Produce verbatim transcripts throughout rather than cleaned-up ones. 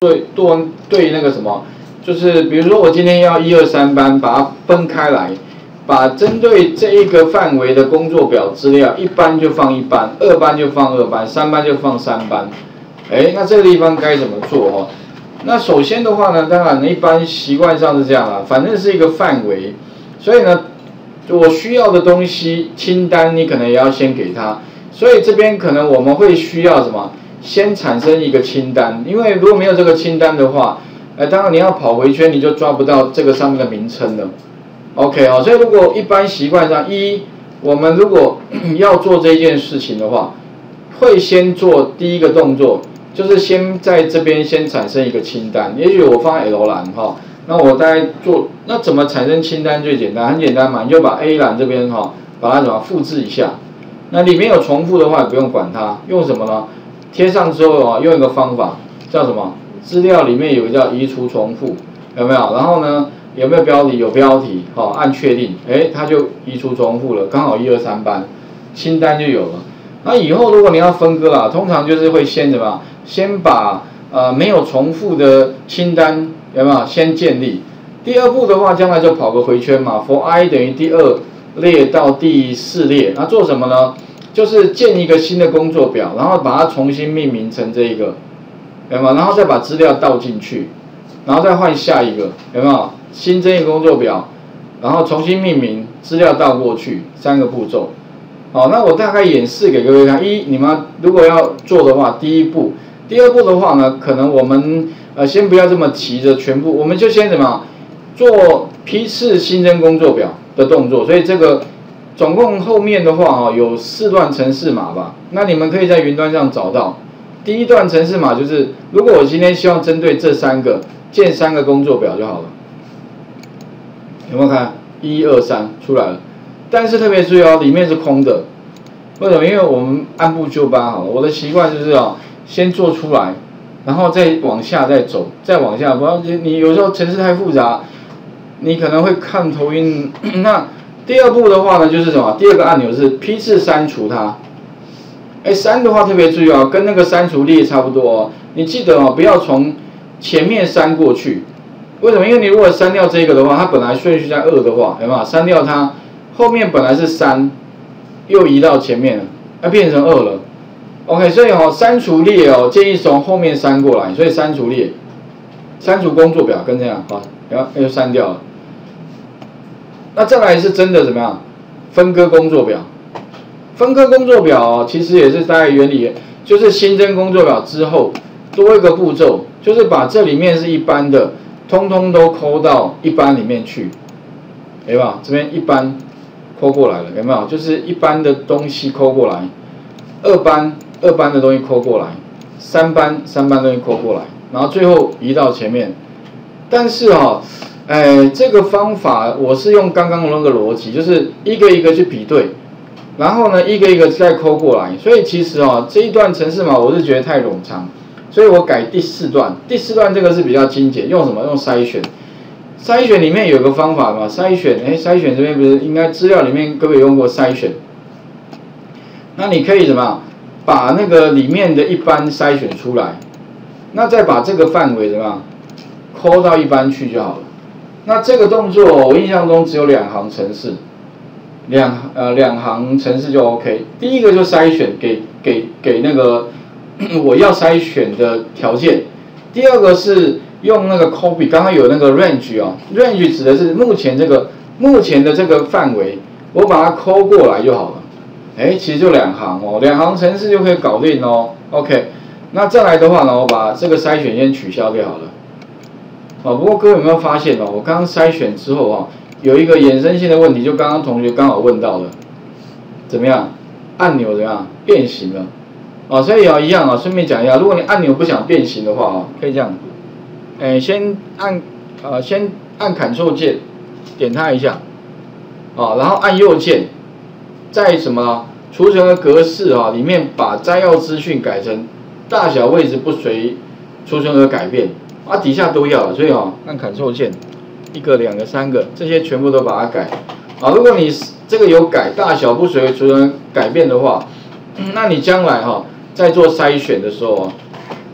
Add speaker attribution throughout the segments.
Speaker 1: 对对对那个什么，就是比如说我今天要一二三班，把它分开来，把针对这一个范围的工作表资料，一班就放一班，二班就放二班，三班就放三班。哎，那这个地方该怎么做哦？那首先的话呢，当然一般习惯上是这样啦，反正是一个范围，所以呢，我需要的东西清单你可能也要先给他，所以这边可能我们会需要什么？先产生一个清单，因为如果没有这个清单的话，呃，当然你要跑回圈，你就抓不到这个上面的名称了。OK 哦，所以如果一般习惯上，一我们如果要做这件事情的话，会先做第一个动作。就是先在这边先产生一个清单，也许我放在 L 栏哈，那我大概做，那怎么产生清单最简单？很简单嘛，你就把 A 栏这边哈，把它怎么复制一下，那里面有重复的话，也不用管它，用什么呢？贴上之后啊，用一个方法叫什么？资料里面有一个叫移除重复，有没有？然后呢，有没有标题？有标题，好，按确定，哎，它就移除重复了，刚好一二三班，清单就有了。那以后如果你要分割啦，通常就是会先怎么？先把呃没有重复的清单有没有先建立？第二步的话，将来就跑个回圈嘛 ，for i 等于第二列到第四列，那做什么呢？就是建一个新的工作表，然后把它重新命名成这一个，有没有？然后再把资料倒进去，然后再换下一个，有没有？新增一个工作表，然后重新命名，资料倒过去，三个步骤。好，那我大概演示给各位看。一，你们如果要做的话，第一步。第二步的话呢，可能我们呃先不要这么急着全部，我们就先怎么做批次新增工作表的动作。所以这个总共后面的话哈、哦、有四段程式码吧，那你们可以在云端上找到。第一段程式码就是，如果我今天希望针对这三个建三个工作表就好了，有没有看？一二三出来了，但是特别注意哦，里面是空的。为什么？因为我们按部就班好了，我的习惯就是哦。先做出来，然后再往下再走，再往下。不要你有时候程式太复杂，你可能会看头晕。那第二步的话呢，就是什么？第二个按钮是批次删除它。哎，删的话特别注意哦，跟那个删除列差不多哦。你记得哦，不要从前面删过去。为什么？因为你如果删掉这个的话，它本来顺序在二的话，有没有？删掉它，后面本来是三，又移到前面了，要变成二了。OK， 所以哦，删除列哦，建议从后面删过来，所以删除列，删除工作表跟这样，好，然后又删掉了。那再来是真的怎么样？分割工作表，分割工作表哦，其实也是大概原理，就是新增工作表之后多一个步骤，就是把这里面是一般的，通通都抠到一般里面去，有没有？这边一般抠过来了，有没有？就是一般的东西抠过来，二班。二班的东西抠过来，三班三班东西抠过来，然后最后移到前面。但是哈、哦，哎，这个方法我是用刚刚的那个逻辑，就是一个一个去比对，然后呢一个一个再抠过来。所以其实哦这一段程式码我是觉得太冗长，所以我改第四段。第四段这个是比较精简，用什么？用筛选。筛选里面有个方法嘛，筛选，哎，筛选这边不是应该资料里面各位用过筛选？那你可以怎么？把那个里面的一般筛选出来，那再把这个范围怎么样，抠到一般去就好了。那这个动作我印象中只有两行程式，两呃两行程式就 OK。第一个就筛选给给给那个我要筛选的条件，第二个是用那个 copy， 刚刚有那个 range 哦 ，range 指的是目前这个目前的这个范围，我把它抠过来就好了。哎，其实就两行哦，两行程式就可以搞定哦。OK， 那再来的话呢，我把这个筛选先取消掉好了。哦，不过各位有没有发现哦？我刚刚筛选之后啊，有一个衍生性的问题，就刚刚同学刚好问到了，怎么样？按钮怎么样？变形了。哦，所以啊一样啊，顺便讲一下，如果你按钮不想变形的话啊，可以这样，哎，先按呃先按 Ctrl 键，点它一下，哦，然后按右键。在什么储存的格式啊里面把摘要资讯改成大小位置不随储存而改变啊，底下都要，所以啊按 Ctrl 键，一个、两个、三个，这些全部都把它改啊。如果你这个有改大小不随储存改变的话，那你将来哈、啊、在做筛选的时候啊，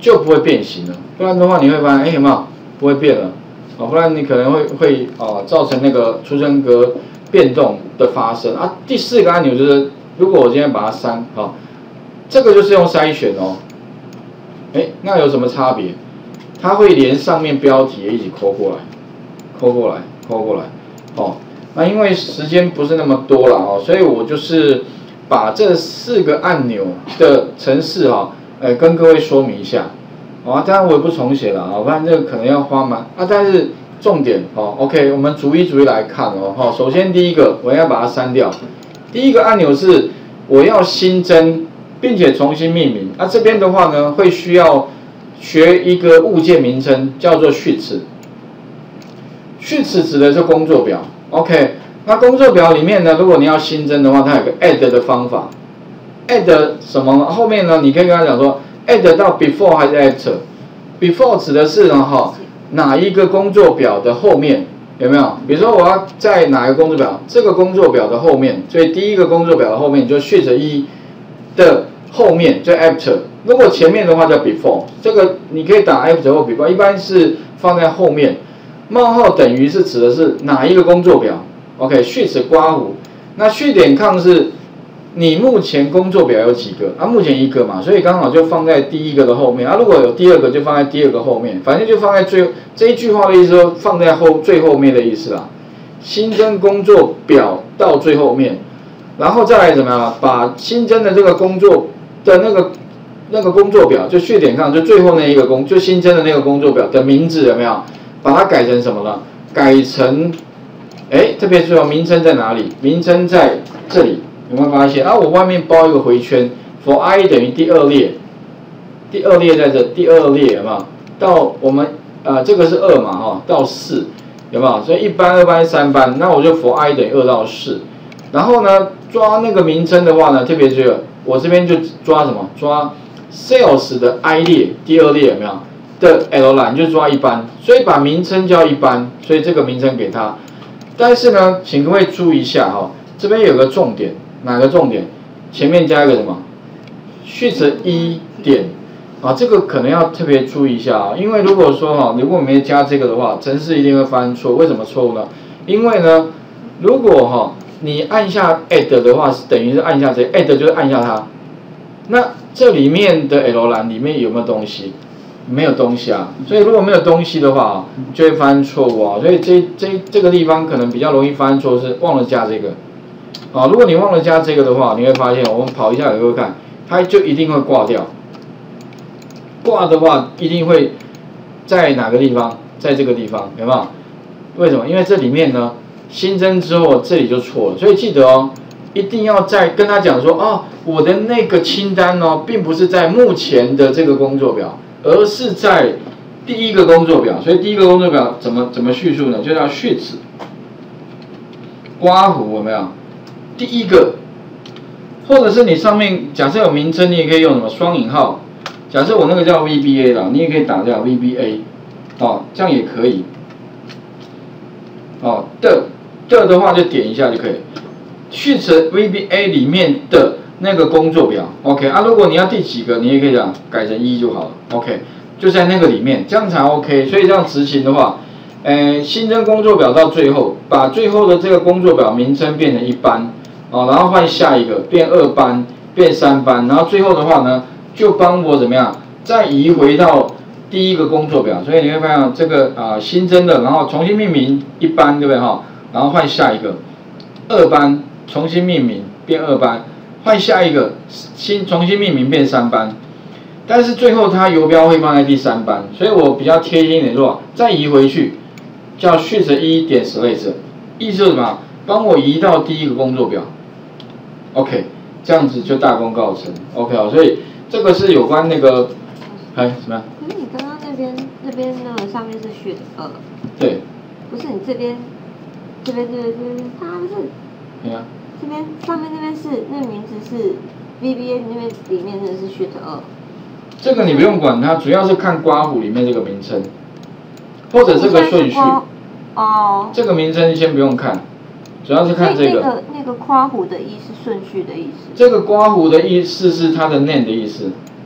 Speaker 1: 就不会变形了。不然的话，你会发现，哎，有没有不会变了？哦，不然你可能会会哦造成那个出生格变动的发生啊。第四个按钮就是，如果我今天把它删，好，这个就是用筛选哦。哎，那有什么差别？它会连上面标题也一起抠过来，抠过来，抠过来，哦。那因为时间不是那么多了哦，所以我就是把这四个按钮的程式哈，呃，跟各位说明一下。啊，当然我也不重写了啊，不然这个可能要花蛮啊。但是重点哦 ，OK， 我们逐一逐一来看哦。哈，首先第一个我要把它删掉。第一个按钮是我要新增，并且重新命名。那、啊、这边的话呢，会需要学一个物件名称，叫做序词。序词指的是工作表。OK， 那工作表里面呢，如果你要新增的话，它有个 add 的方法。add 什么？后面呢，你可以跟他讲说 add 到 before 还是 after。before 指的是呢哈哪一个工作表的后面有没有？比如说我要在哪一个工作表？这个工作表的后面，所以第一个工作表的后面就序词一的后面就 after。如果前面的话叫 before， 这个你可以打 after 或 before， 一般是放在后面。冒号等于是指的是哪一个工作表 ？OK， 序词刮胡。那序点抗是你目前工作表有几个？啊，目前一个嘛，所以刚好就放在第一个的后面。啊，如果有第二个就放在第二个后面，反正就放在最这一句话的意思说放在后最后面的意思啦。新增工作表到最后面，然后再来怎么样？把新增的这个工作的那个那个工作表就序点抗就最后那一个工就新增的那个工作表的名字有没有？把它改成什么了？改成，哎，特别注意哦，名称在哪里？名称在这里，有没有发现？啊，我外面包一个回圈 ，for i 等于第二列，第二列在这，第二列有没有？到我们呃这个是二嘛哈、哦，到四有没有？所以一班、二班、三班，那我就 for i 等于二到四。然后呢，抓那个名称的话呢，特别注意，我这边就抓什么？抓 sales 的 i 列，第二列有没有？的 L 栏就抓一般，所以把名称叫一般，所以这个名称给它。但是呢，请各位注意一下哈、哦，这边有个重点，哪个重点？前面加一个什么？序词一点啊，这个可能要特别注意一下啊，因为如果说哈，如果没加这个的话，程式一定会发生错。为什么错误呢？因为呢，如果哈你按下 add 的话，是等于是按下这 add 就是按下它，那这里面的 L 栏里面有没有东西？没有东西啊，所以如果没有东西的话，就会发生错误啊。所以这这这个地方可能比较容易发生错误是忘了加这个啊。如果你忘了加这个的话，你会发现我们跑一下给各位看，它就一定会挂掉。挂的话一定会在哪个地方？在这个地方，有没有？为什么？因为这里面呢新增之后这里就错了，所以记得哦，一定要再跟他讲说哦，我的那个清单哦，并不是在目前的这个工作表。而是在第一个工作表，所以第一个工作表怎么怎么叙述呢？就叫序词，刮胡有没有？第一个，或者是你上面假设有名称，你也可以用什么双引号。假设我那个叫 V B A 啦，你也可以打掉 V B A， 哦，这样也可以。哦的的的话就点一下就可以。序词 V B A 里面的那个工作表 ，OK 啊，如果你要第几个，你也可以讲改成一就好了 ，OK， 就在那个里面，这样才 OK。所以这样执行的话，呃，新增工作表到最后，把最后的这个工作表名称变成一班，哦，然后换下一个变二班，变三班，然后最后的话呢，就帮我怎么样，再移回到第一个工作表。所以你会发现这个啊、呃、新增的，然后重新命名一班，对不对哈？然后换下一个二班，重新命名变二班。换下一个新重新命名变三班，但是最后它游标会放在第三班，所以我比较贴心一点说，再移回去叫序词一点 select， 意思是什么？帮我移到第一个工作表 ，OK， 这样子就大功告成 ，OK 哦，所以这个是有关那个，哎什么样？
Speaker 2: 可是你刚刚那边那边那个上面是序词二，
Speaker 1: 对，
Speaker 2: 不是你这边这边这边这边它不是，
Speaker 1: 对啊。
Speaker 2: 这边上面那边是那名字是 V B A 那边里面的是序词二。
Speaker 1: 这个你不用管它，主要是看刮胡里面这个名称，或者这个顺序。
Speaker 2: 哦。
Speaker 1: 这个名称先不用看，主要是看这个。
Speaker 2: 那个那个刮胡的意是顺序的意思。
Speaker 1: 这个刮胡的意思是它的 name 的意思。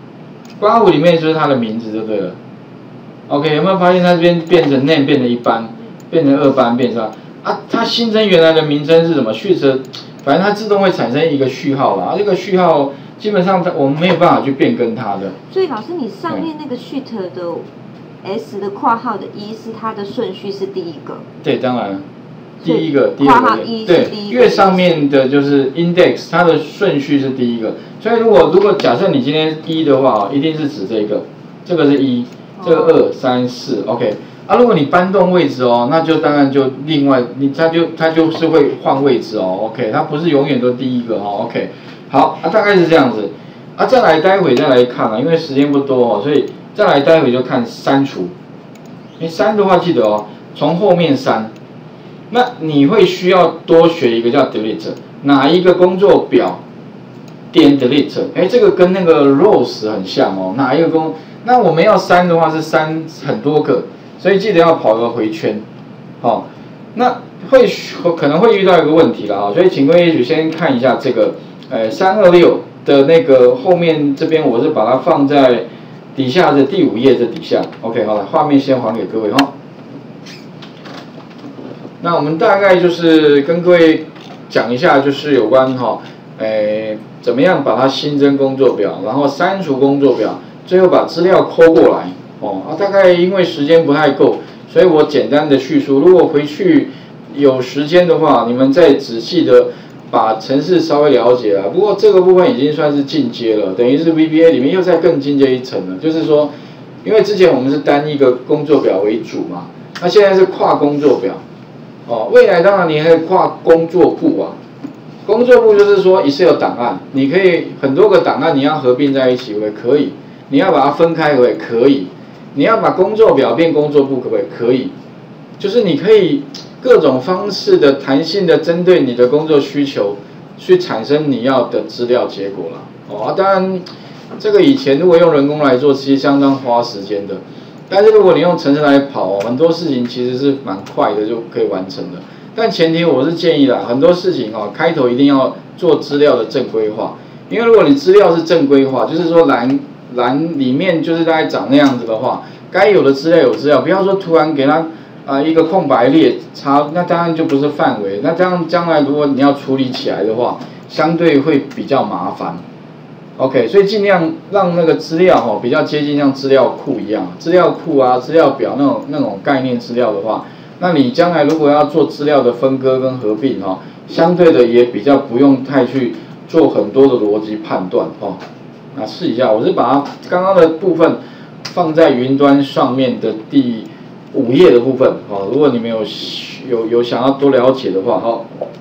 Speaker 1: 刮胡里面就是它的名字就对了。OK， 有没有发现它这边变成 name 变成一般，变成二班，变成啊？它新增原来的名称是什么？序词，反正它自动会产生一个序号啦。啊，这个序号基本上我们没有办法去变更它的。
Speaker 2: 所以老师，你上面那个 sheet 的 S 的括号的一是它的顺序是第一个。对，
Speaker 1: 当然了。第一个，第二个，对，越上面的就是 index， 它的顺序是第一个。所以如果如果假设你今天一的话，一定是指这个，这个是一，这个二、三、四 ，OK。啊，如果你搬动位置哦，那就当然就另外，你它就它就是会换位置哦 ，OK， 它不是永远都第一个哦 ，OK。好，啊，大概是这样子。啊，再来，待会再来看啊，因为时间不多哦，所以再来待会就看删除。哎，删的话记得哦，从后面删。那你会需要多学一个叫 delete， 哪一个工作表点 delete， 哎，这个跟那个 rows 很像哦，哪一个工？那我们要删的话是删很多个，所以记得要跑个回圈，哦，那会可能会遇到一个问题了啊，所以请各位也许先看一下这个，呃，三二六的那个后面这边我是把它放在底下的第五页这底下 ，OK， 好了，画面先还给各位哈。哦那我们大概就是跟各位讲一下，就是有关哈，诶，怎么样把它新增工作表，然后删除工作表，最后把资料抠过来，哦，啊，大概因为时间不太够，所以我简单的叙述。如果回去有时间的话，你们再仔细的把程式稍微了解了。不过这个部分已经算是进阶了，等于是 V B A 里面又再更进阶一层了。就是说，因为之前我们是单一个工作表为主嘛，那现在是跨工作表。哦，未来当然你可以跨工作簿啊，工作簿就是说 Excel 档案，你可以很多个档案你要合并在一起，也可以；你要把它分开，也可以；你要把工作表变工作簿，可不可以？可以，就是你可以各种方式的弹性的针对你的工作需求，去产生你要的资料结果了。哦，当然这个以前如果用人工来做，其实相当花时间的。但是如果你用程式来跑，很多事情其实是蛮快的就可以完成的。但前提我是建议啦，很多事情哦，开头一定要做资料的正规化。因为如果你资料是正规化，就是说栏栏里面就是大概长那样子的话，该有的资料有资料，不要说突然给它啊、呃、一个空白列插，那当然就不是范围。那这样将来如果你要处理起来的话，相对会比较麻烦。OK， 所以尽量让那个资料哦比较接近像资料库一样，资料库啊、资料表那种那种概念资料的话，那你将来如果要做资料的分割跟合并哦，相对的也比较不用太去做很多的逻辑判断哦。那试一下，我是把它刚刚的部分放在云端上面的第五页的部分哦。如果你们有有有想要多了解的话，哦。